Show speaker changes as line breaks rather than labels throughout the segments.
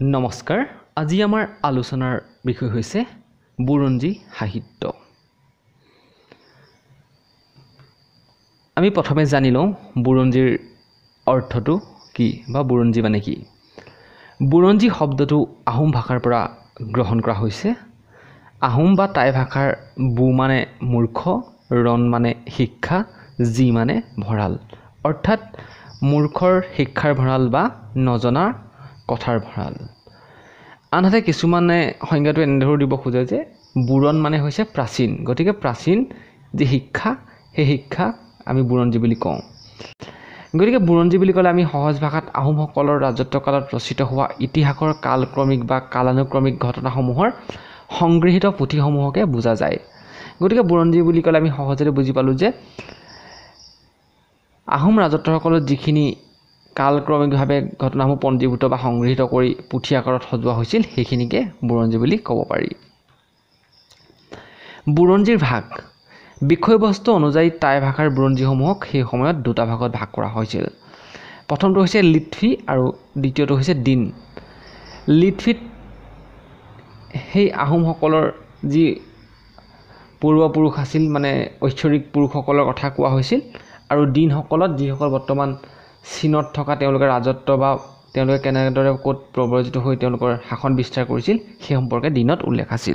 নমস্কাৰ আজি আমাৰ আলোচনাৰ বিষয় হৈছে বুৰঞ্জী সাহিত্য আমি প্ৰথমে জানি লওঁ বুৰঞ্জীৰ অৰ্থটো কি বা বুৰঞ্জী মানে কি বুৰঞ্জী শব্দটো আহোম ভাষাৰ পৰা গ্ৰহণ কৰা হৈছে আহোম বা টাই ভাষাৰ বু মানে মূৰ্খ ৰণ মানে শিক্ষা জি মানে ভঁৰাল অৰ্থাৎ মূৰ্খৰ শিক্ষাৰ ভঁৰাল বা নজনা কথাৰ ভঁৰাল আনহাতে কিছুমানে সংজ্ঞাটো এনেদৰে দিব খোজে যে বুৰণ মানে হৈছে প্ৰাচীন গতিকে প্ৰাচীন যে শিক্ষা সেই শিক্ষা আমি বুৰঞ্জী বুলি কওঁ গতিকে বুৰঞ্জী বুলি ক'লে আমি সহজ ভাষাত আহোমসকলৰ ৰাজত্বকালত ৰচিত হোৱা ইতিহাসৰ কালক্ৰমিক বা কালানুক্ৰমিক ঘটনাসমূহৰ সংগৃহীত পুথিসমূহকে বুজা যায় গতিকে বুৰঞ্জী বুলি ক'লে আমি সহজতে বুজি পালোঁ যে আহোম ৰাজত্বসকলত যিখিনি কালক্ৰমিকভাৱে ঘটনাসমূহ পঞ্জীভূত বা সংগৃহীত কৰি পুথি আকাৰত সজোৱা হৈছিল সেইখিনিকে বুৰঞ্জী বুলি ক'ব পাৰি বুৰঞ্জীৰ ভাগ বিষয়বস্তু অনুযায়ী টাই ভাষাৰ বুৰঞ্জীসমূহক সেই সময়ত দুটা ভাগত ভাগ কৰা হৈছিল প্ৰথমটো হৈছে লিথি আৰু দ্বিতীয়টো হৈছে দিন লিথিত সেই আহোমসকলৰ যি পূৰ্বপুৰুষ আছিল মানে ঐশ্বৰিক পুৰুষসকলৰ কথা কোৱা হৈছিল আৰু দিনসকলত যিসকল বৰ্তমান চীনত থকা তেওঁলোকৰ ৰাজত্ব বা তেওঁলোকে কেনেদৰে ক'ত প্ৰব্ৰজিত হৈ তেওঁলোকৰ শাসন বিস্তাৰ কৰিছিল সেই সম্পৰ্কে দিনত উল্লেখ আছিল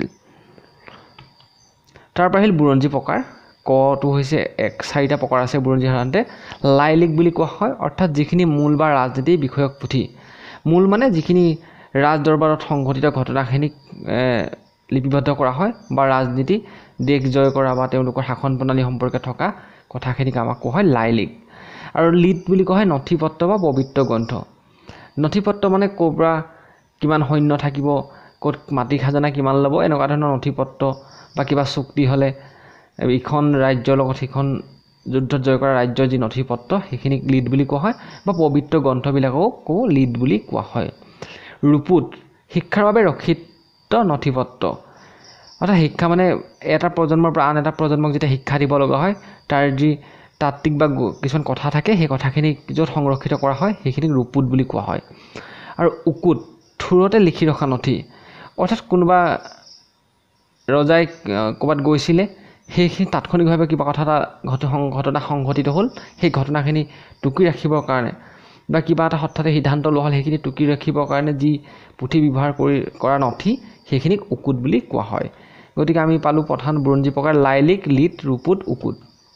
তাৰ পৰা আহিল বুৰঞ্জী প্ৰকাৰ কটো হৈছে চাৰিটা প্ৰকাৰ আছে বুৰঞ্জী সাধাৰণতে লাইলিক বুলি কোৱা হয় অৰ্থাৎ যিখিনি মূল বা ৰাজনীতি বিষয়ক পুথি মূল মানে যিখিনি ৰাজ দৰবাৰত সংঘটিত ঘটনাখিনিক লিপিবদ্ধ কৰা হয় বা ৰাজনীতি দেশ জয় কৰা বা তেওঁলোকৰ শাসন প্ৰণালী সম্পৰ্কে থকা কথাখিনিক আমাক কোৱা হয় লাইলিক আৰু লিট বুলি কোৱা হয় নথিপত্ৰ বা পবিত্ৰ গ্ৰন্থ নথিপত্ৰ মানে ক'ৰ পৰা কিমান সৈন্য থাকিব ক'ত মাটি খাজানা কিমান ল'ব এনেকুৱা ধৰণৰ নথিপত্ৰ বা কিবা চুক্তি হ'লে ইখন ৰাজ্যৰ লগত সিখন যুদ্ধত জয় কৰা ৰাজ্যৰ যি নথিপত্ৰ সেইখিনিক লিড বুলি কোৱা হয় বা পবিত্ৰ গ্ৰন্থবিলাককো লিড বুলি কোৱা হয় ৰূপুত শিক্ষাৰ বাবে ৰক্ষিত নথিপত্ৰ অৰ্থাৎ শিক্ষা মানে এটা প্ৰজন্মৰ পৰা আন এটা প্ৰজন্মক যেতিয়া শিক্ষা দিব লগা হয় তাৰ যি তাত্ত্বিক বা কিছুমান কথা থাকে সেই কথাখিনি য'ত সংৰক্ষিত কৰা হয় সেইখিনিক ৰূপুত বুলি কোৱা হয় আৰু উকুত থুৰতে লিখি ৰখা নথি অৰ্থাৎ কোনোবা ৰজাই ক'ৰবাত গৈছিলে সেইখিনি তাৎক্ষণিকভাৱে কিবা কথা এটা ঘটনা সংঘটিত হ'ল সেই ঘটনাখিনি টুকি ৰাখিবৰ কাৰণে বা কিবা এটা হঠাতে সিদ্ধান্ত লোৱা হ'ল সেইখিনি টুকি ৰাখিবৰ কাৰণে যি পুথি ব্যৱহাৰ কৰা নথি সেইখিনিক উকুত বুলি কোৱা হয় গতিকে আমি পালোঁ প্ৰধান বুৰঞ্জী প্ৰকাৰ লাইলিক লিট ৰূপুত উকুত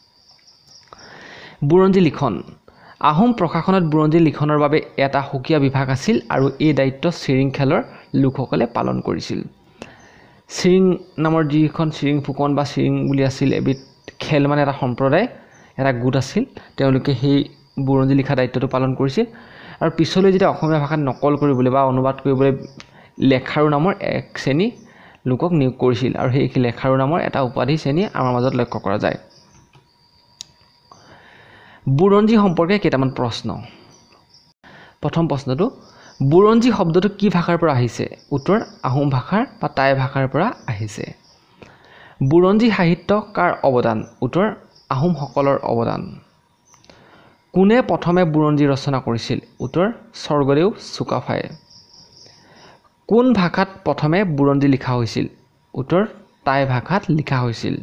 বুৰঞ্জী লিখন আহোম প্ৰশাসনত বুৰঞ্জী লিখনৰ বাবে এটা সুকীয়া বিভাগ আছিল আৰু এই দায়িত্ব চিৰিং খেলৰ লোকসকলে পালন কৰিছিল চিৰিং নামৰ যিখন চিৰিং ফুকন বা চিৰিং বুলি আছিল এবিধ খেল মানে এটা সম্প্ৰদায় এটা গোট আছিল তেওঁলোকে সেই বুৰঞ্জী লিখা দায়িত্বটো পালন কৰিছিল আৰু পিছলৈ যেতিয়া অসমীয়া ভাষাত নকল কৰিবলৈ বা অনুবাদ কৰিবলৈ লেখাৰু নামৰ এক শ্ৰেণী লোকক নিয়োগ কৰিছিল আৰু সেই লেখাৰু নামৰ এটা উপাধি শ্ৰেণী আমাৰ মাজত লক্ষ্য কৰা যায় বুৰঞ্জী সম্পৰ্কে কেইটামান প্ৰশ্ন প্ৰথম প্ৰশ্নটো বুৰঞ্জী শব্দটো কি ভাষাৰ পৰা আহিছে উত্তৰ আহোম ভাষাৰ বা টাই ভাষাৰ পৰা আহিছে বুৰঞ্জী সাহিত্য কাৰ অৱদান উত্তৰ আহোমসকলৰ অৱদান কোনে প্ৰথমে বুৰঞ্জী ৰচনা কৰিছিল উত্তৰ স্বৰ্গদেউ চুকাফাই কোন ভাষাত প্ৰথমে বুৰঞ্জী লিখা হৈছিল উত্তৰ টাই ভাষাত লিখা হৈছিল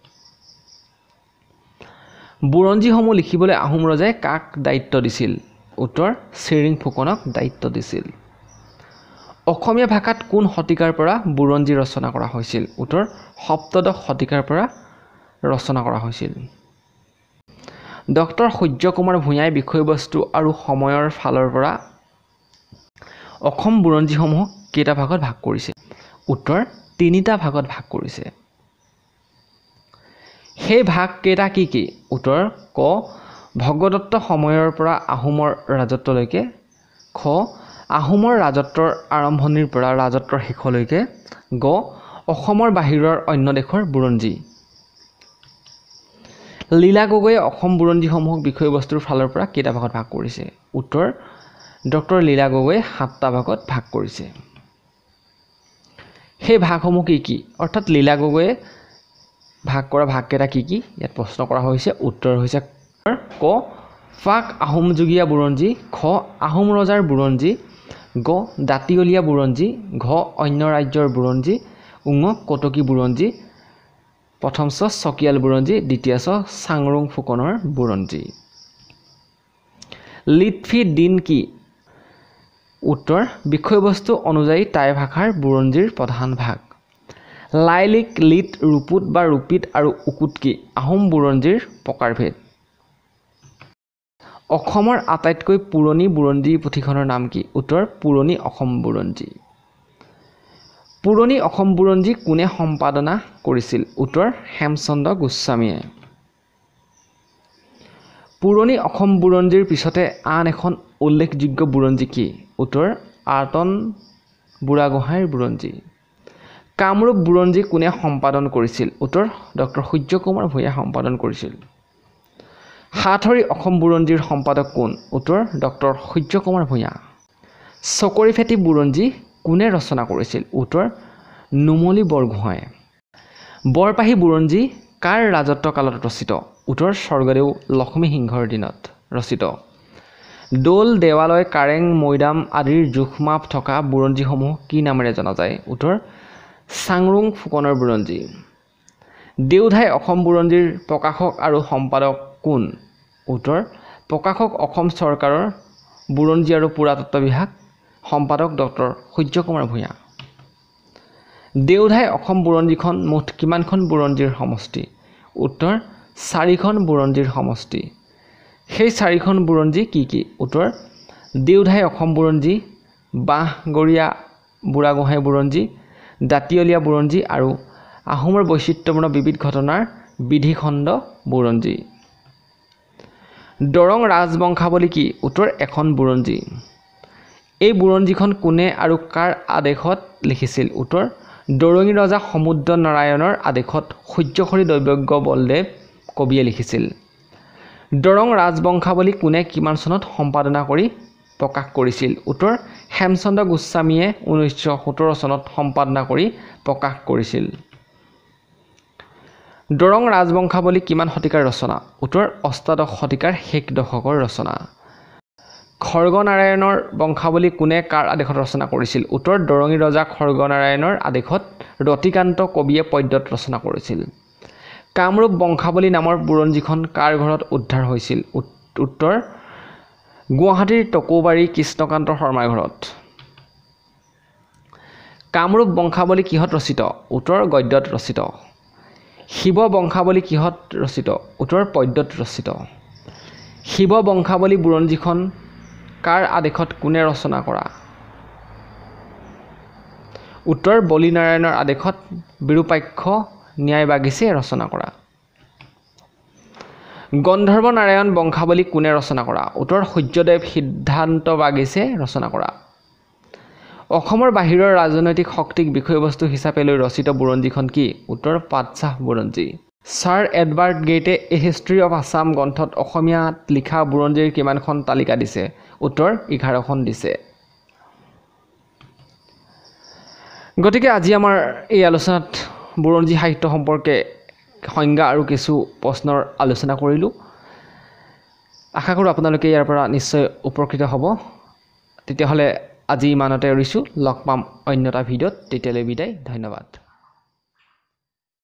বুৰঞ্জীসমূহ লিখিবলৈ আহোম ৰজাই কাক দায়িত্ব দিছিল উত্তৰ চিৰিং ফুকনক দায়িত্ব দিছিল অসমীয়া ভাষাত কোন শতিকাৰ পৰা বুৰঞ্জী ৰচনা কৰা হৈছিল উত্তৰ সপ্তদশ শতিকাৰ পৰা ৰচনা কৰা হৈছিল ডক্টৰ সূৰ্য কুমাৰ ভূঞাই বিষয়বস্তু আৰু সময়ৰ ফালৰ পৰা অসম বুৰঞ্জীসমূহক কেইটা ভাগত ভাগ কৰিছে উত্তৰ তিনিটা ভাগত ভাগ কৰিছে সেই ভাগ কেইটা কি কি উত্তৰ ক ভগদত্ত সময়ৰ পৰা আহোমৰ ৰাজত্বলৈকে খ আহোমৰ ৰাজত্বৰ আৰম্ভণিৰ পৰা ৰাজত্বৰ শেষলৈকে গ অসমৰ বাহিৰৰ অন্য দেশৰ বুৰঞ্জী লীলা গগৈয়ে অসম বুৰঞ্জীসমূহক বিষয়বস্তুৰ ফালৰ পৰা কেইটা ভাগত ভাগ কৰিছে উত্তৰ ডক্টৰ লীলা গগৈয়ে 7টা ভাগত ভাগ কৰিছে সেই ভাগসমূহ কি কি অৰ্থাৎ লীলা গগৈয়ে ভাগ কৰা ভাগকেইটা কি কি ইয়াত প্ৰশ্ন কৰা হৈছে উত্তৰ হৈছে ক ফাক আহোমযুগীয়া বুৰঞ্জী খ আহোম ৰজাৰ বুৰঞ্জী গ দাঁতিয়লীয়া বুৰঞ্জী, ঘ অন্য ৰাজ্যৰ বুৰঞ্জী, উঙ কটকী বুৰঞ্জী, প্ৰথম চ চকিয়াল বুৰঞ্জী, দ্বিতীয় চ চাংৰুং ফুকনৰ বুৰঞ্জী। লিটফি দিন কি? উত্তৰ বিষয়বস্তু অনুযায়ী টাই ভাষাৰ বুৰঞ্জীৰ প্ৰধান ভাগ। লাইলিক, লিট, ৰূপুত বা ৰূপিত আৰু উকুত কি? আহোম বুৰঞ্জীৰ প্ৰকাৰভেদ। অসমৰ আটাইতকৈ পুৰণি বুৰঞ্জী পুথিখনৰ নাম কি? উত্তৰ পুৰণি অসম বুৰঞ্জী। পুৰণি অসম বুৰঞ্জী কোনে সম্পাদনা কৰিছিল? উত্তৰ হেমচন্দ্ৰ গোস্বামীয়ে। পুৰণি অসম বুৰঞ্জীৰ পিছতে আন এখন উল্লেখযোগ্য বুৰঞ্জী কি? উত্তৰ আৰ্তন বুঢ়াগোহাঁইৰ বুৰঞ্জী। কামৰূপ বুৰঞ্জী কোনে সম্পাদন কৰিছিল? উত্তৰ ডক্টৰ সূৰ্য কুমাৰ ভূঞাই সম্পাদন কৰিছিল। সাতসৰী অসম বুৰঞ্জীৰ সম্পাদক কোন? উত্তৰ ডক্টৰ সূৰ্য কুমাৰ ভূঞা। চকৰিফেঁটী বুৰঞ্জী কোনে ৰচনা কৰিছিল? উত্তৰ নুমলী বৰগোহাঁই। বৰপাহী বুৰঞ্জী কাৰ ৰাজত্ব কালত ৰচিত? উত্তৰ স্বৰ্গদেউ লক্ষ্মীসিংহৰ দিনত ৰচিত। দৌল, দেৱালয়, কাৰেং, মৈদাম আদিৰ জোখমাপ থকা বুৰঞ্জীসমূহ কি নামেৰে জনা যায়? উত্তৰ চাংৰুং ফুকনৰ বুৰঞ্জী। দেওধাই অসম বুৰঞ্জীৰ প্ৰকাশক আৰু সম্পাদক কোন? উত্তৰ প্ৰকাশক অসম চৰকাৰৰ বুৰঞ্জী আৰু পুৰাতত্ত্ব বিভাগ, সম্পাদক ডক্টৰ সূৰ্য কুমাৰ ভূঞা। দেওধাই অসম বুৰঞ্জীখন মুঠ কিমানখন বুৰঞ্জীৰ সমষ্টি? উত্তৰ 4খন বুৰঞ্জীৰ সমষ্টি। সেই 4খন বুৰঞ্জী কি কি? উত্তৰ দেওধাই অসম বুৰঞ্জী, বাঁহগৰীয়া বুঢ়াগোহাঁই বুৰঞ্জী, দাঁতিয়লীয়া বুৰঞ্জী আৰু আহোমৰ বৈচিত্ৰ্যপূৰ্ণ বিবিধ ঘটনাৰ বিধিখণ্ড বুৰঞ্জী। দৰং ৰাজবংশাৱলী কি? উত্তৰ এখন বুৰঞ্জী। এই বুৰঞ্জীখন কোনে আৰু কাৰ আদেশত লিখিছিল? উত্তৰ দৰঙী ৰজা সমুদ্ৰ নাৰায়ণৰ আদেশত সূৰ্য্যহৰি দৈৱজ্ঞ বলদেৱ কবিয়ে লিখিছিল। দৰং ৰাজবংশাৱলী কোনে কিমান চনত সম্পাদনা কৰি প্ৰকাশ কৰিছিল? উত্তৰ হেমচন্দ্ৰ গোস্বামীয়ে 1917 চনত সম্পাদনা কৰি প্ৰকাশ কৰিছিল। দৰং ৰাজবংশাৱলী কিমান শতিকাৰ ৰচনা? উত্তৰ অষ্টাদশ শতিকাৰ শেষ দশকৰ ৰচনা। খৰ্গনাৰায়ণৰ বংশাৱলী কোনে কাৰ আদেশত ৰচনা কৰিছিল? উত্তৰ দৰঙী ৰজা খৰ্গনাৰায়ণৰ আদেশত ৰতিকান্ত কবিয়ে পদ্যত ৰচনা কৰিছিল। কামৰূপ বংশাৱলী নামৰ বুৰঞ্জীখন কাৰ ঘৰত উদ্ধাৰ হৈছিল? উত্তৰ গুৱাহাটীৰ টকৌবাৰী কৃষ্ণকান্ত শৰ্মাৰ ঘৰত। কামৰূপ বংশাৱলী কিহত ৰচিত? উত্তৰ গদ্যত ৰচিত। শিৱ বংশাৱলী কিহত ৰচিত? উত্তৰ পদ্যত ৰচিত। শিৱ বংশাৱলী বুৰঞ্জীখন কাৰ আদেশত কোনে ৰচনা কৰা? উত্তৰ বলিনাৰায়ণৰ আদেশত বিৰূপাক্ষ ন্যায় বাগিছে ৰচনা কৰা। গন্ধৰ্ব নাৰায়ণ বংশাৱলী কোনে ৰচনা কৰা? উত্তৰ সূৰ্যদেৱ সিদ্ধান্ত বাগিছে ৰচনা কৰা। অসমৰ বাহিৰৰ ৰাজনৈতিক শক্তিক বিষয়বস্তু হিচাপে লৈ ৰচিত বুৰঞ্জীখন কি? উত্তৰ পাটচাহ বুৰঞ্জী। ছাৰ এডৱাৰ্ড গেইটে এ হিষ্ট্ৰী অফ আছাম গ্ৰন্থত অসমীয়াত লিখা বুৰঞ্জীৰ কিমানখন তালিকা দিছে? উত্তৰ 11খন দিছে। গতিকে আজি আমাৰ এই আলোচনাত বুৰঞ্জী সাহিত্য সম্পৰ্কে সংজ্ঞা আৰু কিছু প্ৰশ্নৰ আলোচনা কৰিলোঁ। আশা কৰোঁ আপোনালোকে ইয়াৰ পৰা নিশ্চয় উপকৃত হ'ব। তেতিয়াহ'লে আজি ইমানতে এৰিছোঁ। লগ পাম অন্য এটা ভিডিঅ'ত। তেতিয়ালৈ বিদায়। ধন্যবাদ।